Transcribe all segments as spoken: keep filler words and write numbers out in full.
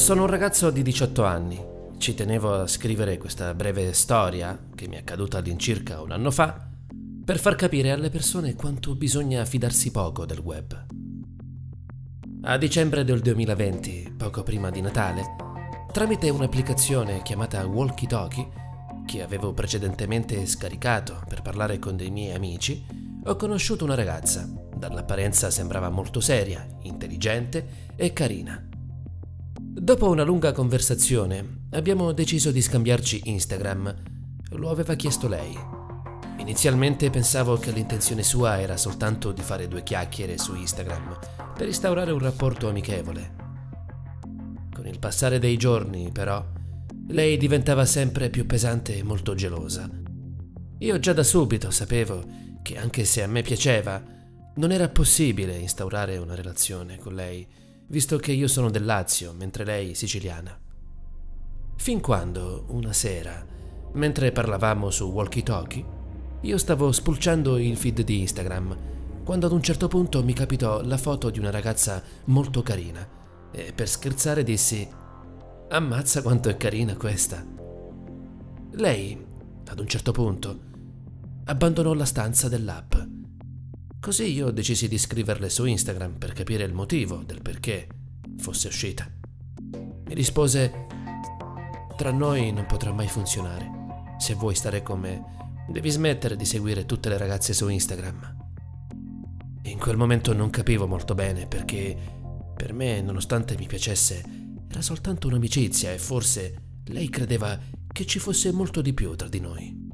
Sono un ragazzo di diciotto anni. Ci tenevo a scrivere questa breve storia, che mi è accaduta all'incirca un anno fa, per far capire alle persone quanto bisogna fidarsi poco del web. A dicembre del duemilaventi, poco prima di Natale, tramite un'applicazione chiamata Walkie Talkie, che avevo precedentemente scaricato per parlare con dei miei amici, ho conosciuto una ragazza. Dall'apparenza sembrava molto seria, intelligente e carina. Dopo una lunga conversazione, abbiamo deciso di scambiarci Instagram. Lo aveva chiesto lei. Inizialmente pensavo che l'intenzione sua era soltanto di fare due chiacchiere su Instagram per instaurare un rapporto amichevole. Con il passare dei giorni, però, lei diventava sempre più pesante e molto gelosa. Io già da subito sapevo che, anche se a me piaceva, non era possibile instaurare una relazione con lei, visto che io sono del Lazio, mentre lei siciliana. Fin quando, una sera, mentre parlavamo su Walkie Talkie, io stavo spulciando il feed di Instagram, quando ad un certo punto mi capitò la foto di una ragazza molto carina, e per scherzare dissi: «Ammazza quanto è carina questa!». Lei, ad un certo punto, abbandonò la stanza dell'app. Così io decisi di scriverle su Instagram per capire il motivo del perché fosse uscita. Mi rispose: «Tra noi non potrà mai funzionare. Se vuoi stare con me, devi smettere di seguire tutte le ragazze su Instagram». In quel momento non capivo molto bene perché, per me, nonostante mi piacesse, era soltanto un'amicizia e forse lei credeva che ci fosse molto di più tra di noi.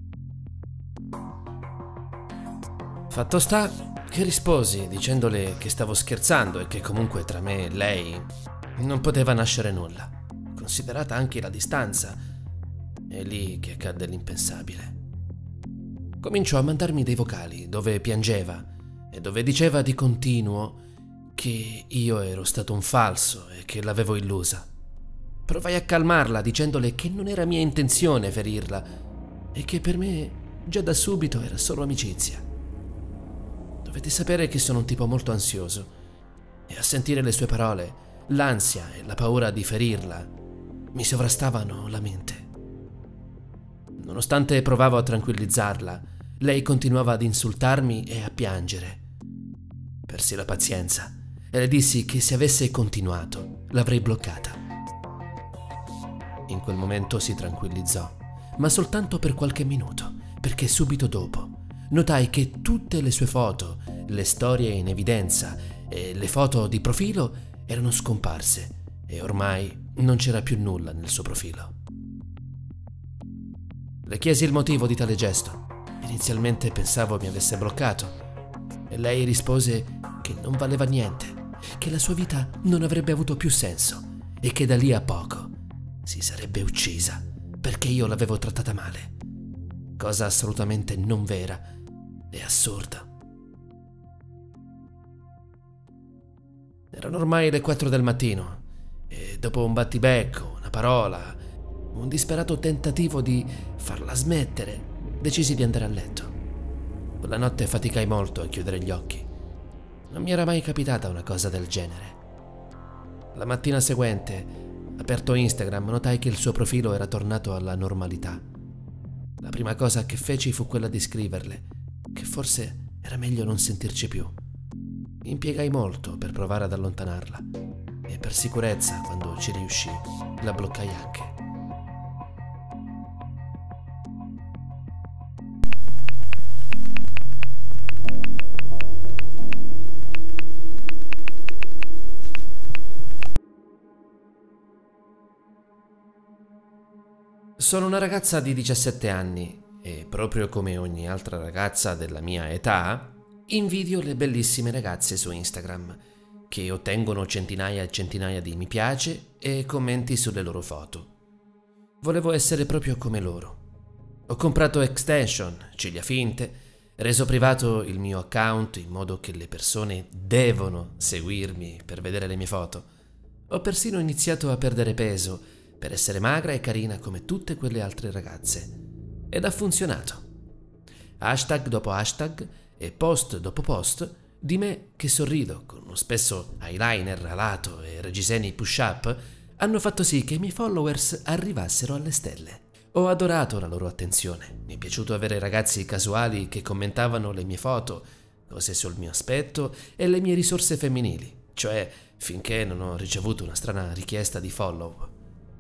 Fatto sta che risposi dicendole che stavo scherzando e che comunque tra me e lei non poteva nascere nulla, considerata anche la distanza. È lì che accadde l'impensabile. Cominciò a mandarmi dei vocali dove piangeva e dove diceva di continuo che io ero stato un falso e che l'avevo illusa. Provai a calmarla dicendole che non era mia intenzione ferirla e che per me già da subito era solo amicizia. Dovete sapere che sono un tipo molto ansioso e a sentire le sue parole, l'ansia e la paura di ferirla mi sovrastavano la mente. Nonostante provavo a tranquillizzarla, lei continuava ad insultarmi e a piangere. Persi la pazienza e le dissi che se avesse continuato l'avrei bloccata. In quel momento si tranquillizzò, ma soltanto per qualche minuto, perché subito dopo notai che tutte le sue foto, le storie in evidenza e le foto di profilo erano scomparse e ormai non c'era più nulla nel suo profilo. Le chiesi il motivo di tale gesto. Inizialmente pensavo mi avesse bloccato e lei rispose che non valeva niente, che la sua vita non avrebbe avuto più senso e che da lì a poco si sarebbe uccisa perché io l'avevo trattata male. Cosa assolutamente non vera e assurda. Erano ormai le quattro del mattino e dopo un battibecco, una parola, un disperato tentativo di farla smettere, decisi di andare a letto. Quella notte faticai molto a chiudere gli occhi. Non mi era mai capitata una cosa del genere. La mattina seguente, aperto Instagram, notai che il suo profilo era tornato alla normalità. La prima cosa che feci fu quella di scriverle che forse era meglio non sentirci più. Mi impiegai molto per provare ad allontanarla e per sicurezza, quando ci riuscì, la bloccai anche. Sono una ragazza di diciassette anni e, proprio come ogni altra ragazza della mia età, invidio le bellissime ragazze su Instagram che ottengono centinaia e centinaia di mi piace e commenti sulle loro foto. Volevo essere proprio come loro. Ho comprato extension, ciglia finte, reso privato il mio account in modo che le persone devono seguirmi per vedere le mie foto. Ho persino iniziato a perdere peso per essere magra e carina come tutte quelle altre ragazze. Ed ha funzionato. Hashtag dopo hashtag e post dopo post di me che sorrido con uno spesso eyeliner alato e reggiseni push-up hanno fatto sì che i miei followers arrivassero alle stelle. Ho adorato la loro attenzione. Mi è piaciuto avere ragazzi casuali che commentavano le mie foto, cose sul mio aspetto e le mie risorse femminili, cioè finché non ho ricevuto una strana richiesta di follow.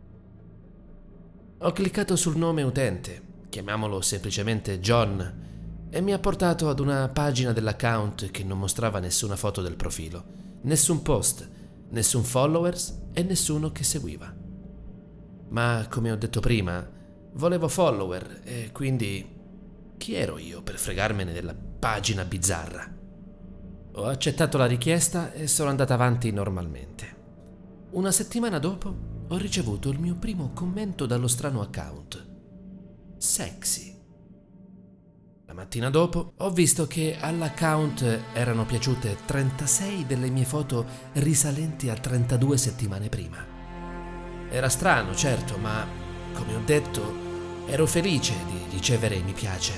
Ho cliccato sul nome utente, chiamiamolo semplicemente John, e mi ha portato ad una pagina dell'account che non mostrava nessuna foto del profilo, nessun post, nessun followers e nessuno che seguiva. Ma come ho detto prima, volevo follower e quindi chi ero io per fregarmene della pagina bizzarra? Ho accettato la richiesta e sono andata avanti normalmente. Una settimana dopo ho ricevuto il mio primo commento dallo strano account. Sexy. La mattina dopo ho visto che all'account erano piaciute trentasei delle mie foto risalenti a trentadue settimane prima. Era strano, certo, ma come ho detto, ero felice di ricevere i mi piace.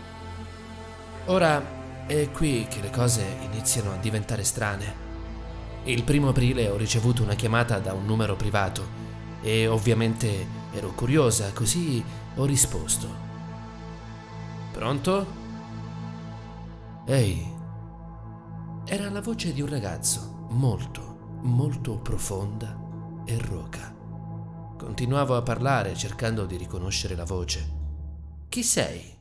Ora è qui che le cose iniziano a diventare strane. Il primo aprile ho ricevuto una chiamata da un numero privato e ovviamente ero curiosa, così ho risposto. Pronto? Ehi. Era la voce di un ragazzo molto, molto profonda e roca. Continuavo a parlare cercando di riconoscere la voce. Chi sei?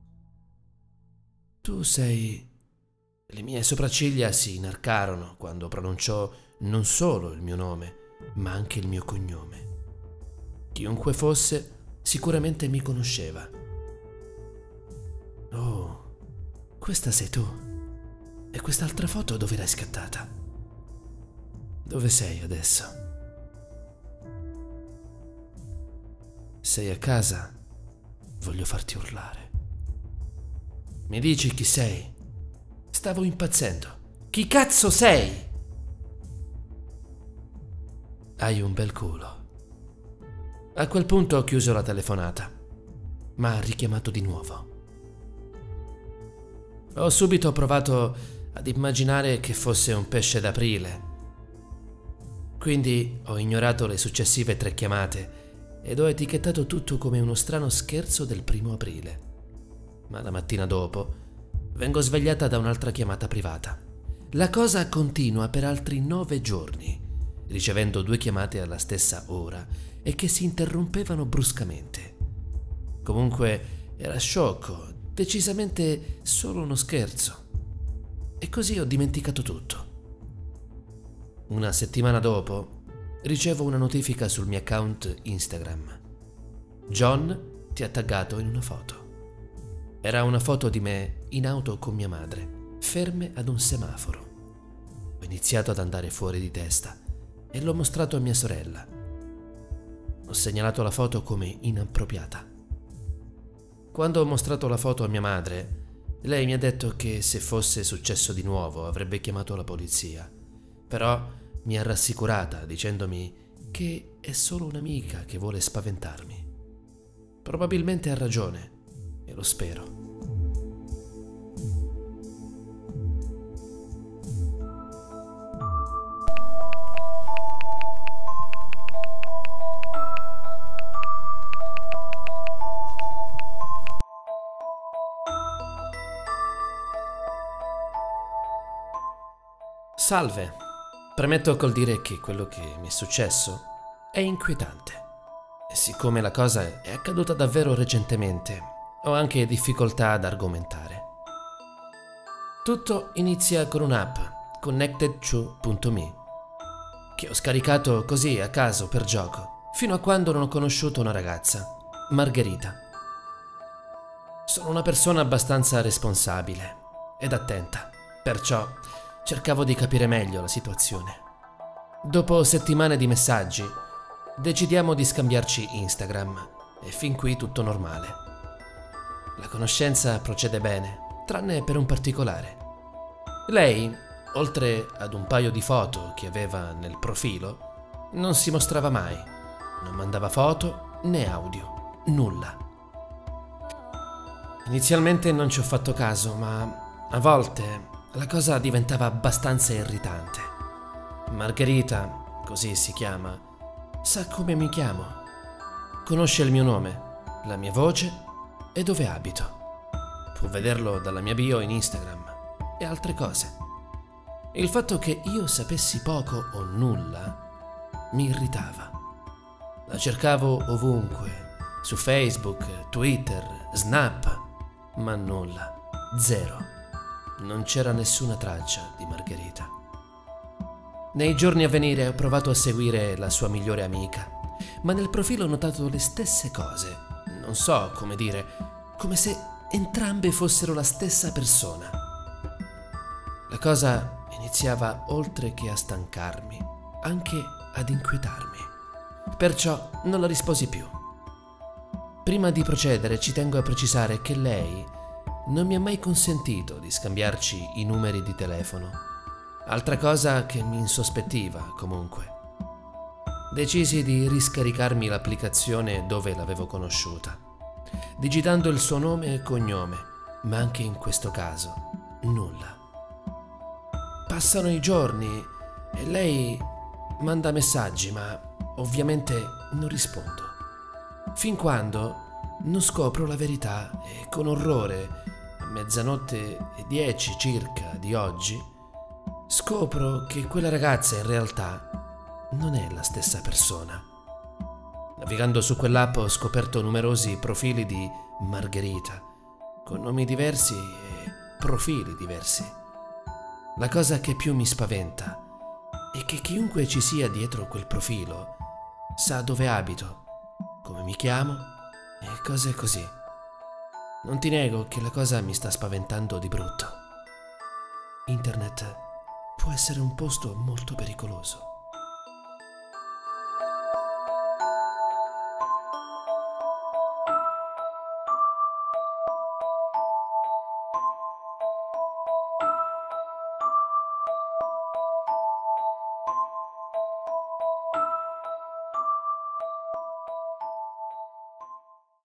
Tu sei... Le mie sopracciglia si inarcarono quando pronunciò non solo il mio nome, ma anche il mio cognome. Chiunque fosse, sicuramente mi conosceva. Oh, questa sei tu. E quest'altra foto dove l'hai scattata? Dove sei adesso? Sei a casa? Voglio farti urlare. Mi dici chi sei? Stavo impazzendo. Chi cazzo sei? Hai un bel culo. A quel punto ho chiuso la telefonata, ma ha richiamato di nuovo. Ho subito provato ad immaginare che fosse un pesce d'aprile. Quindi ho ignorato le successive tre chiamate ed ho etichettato tutto come uno strano scherzo del primo aprile. Ma la mattina dopo vengo svegliata da un'altra chiamata privata. La cosa continua per altri nove giorni, ricevendo due chiamate alla stessa ora e che si interrompevano bruscamente. Comunque era sciocco, decisamente solo uno scherzo. E così ho dimenticato tutto. Una settimana dopo ricevo una notifica sul mio account Instagram. John ti ha taggato in una foto. Era una foto di me in auto con mia madre, ferme ad un semaforo. Ho iniziato ad andare fuori di testa e l'ho mostrato a mia sorella. Ho segnalato la foto come inappropriata. Quando ho mostrato la foto a mia madre, lei mi ha detto che se fosse successo di nuovo avrebbe chiamato la polizia, però mi ha rassicurata dicendomi che è solo un'amica che vuole spaventarmi. Probabilmente ha ragione, e lo spero. Salve, premetto col dire che quello che mi è successo è inquietante. E siccome la cosa è accaduta davvero recentemente, ho anche difficoltà ad argomentare. Tutto inizia con un'app, connected to punto me, che ho scaricato così a caso per gioco, fino a quando non ho conosciuto una ragazza, Margherita. Sono una persona abbastanza responsabile ed attenta, perciò cercavo di capire meglio la situazione. Dopo settimane di messaggi, decidiamo di scambiarci Instagram e fin qui tutto normale. La conoscenza procede bene, tranne per un particolare. Lei, oltre ad un paio di foto che aveva nel profilo, non si mostrava mai, non mandava foto né audio, nulla. Inizialmente non ci ho fatto caso, ma a volte la cosa diventava abbastanza irritante. Margherita, così si chiama, Sa come mi chiamo, conosce il mio nome, la mia voce e dove abito. Può vederlo dalla mia bio in Instagram e altre cose. Il fatto che io sapessi poco o nulla mi irritava. La cercavo ovunque, su Facebook, Twitter, Snap, ma nulla, zero. Non c'era nessuna traccia di Margherita. Nei giorni a venire ho provato a seguire la sua migliore amica, ma nel profilo ho notato le stesse cose. Non so come dire, come se entrambe fossero la stessa persona. La cosa iniziava, oltre che a stancarmi, anche ad inquietarmi. Perciò non la risposi più. Prima di procedere ci tengo a precisare che lei non mi ha mai consentito di scambiarci i numeri di telefono. Altra cosa che mi insospettiva, comunque. Decisi di riscaricarmi l'applicazione dove l'avevo conosciuta, digitando il suo nome e cognome, ma anche in questo caso nulla. Passano i giorni e lei manda messaggi, ma ovviamente non rispondo. Fin quando non scopro la verità e con orrore, a mezzanotte e dieci circa di oggi, scopro che quella ragazza in realtà non è la stessa persona. Navigando su quell'app ho scoperto numerosi profili di Margherita, con nomi diversi e profili diversi. La cosa che più mi spaventa è che chiunque ci sia dietro quel profilo sa dove abito, come mi chiamo e cose così. Non ti nego che la cosa mi sta spaventando di brutto. Internet può essere un posto molto pericoloso.